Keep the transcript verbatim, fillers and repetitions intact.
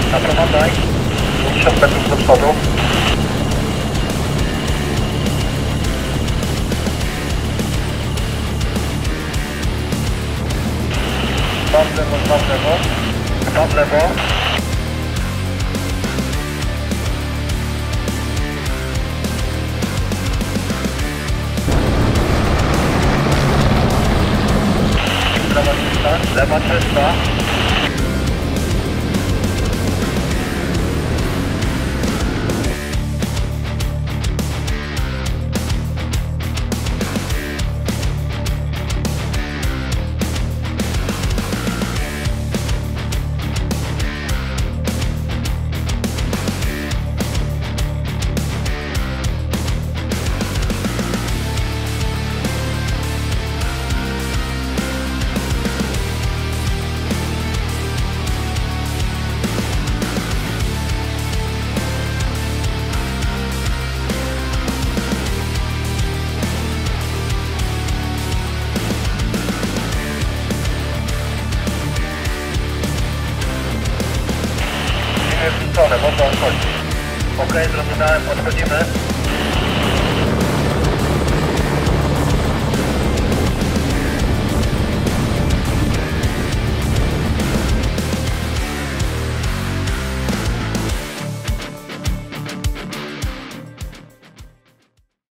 Naprowadzaj. pięćdziesiąt metrów do przodu. Dwa w lewo, dwa w lewo. Dwa w lewo. Prawa czysta, lewa czysta. W stronę, można odchodzić. Ok, zrozumiałem, odchodzimy.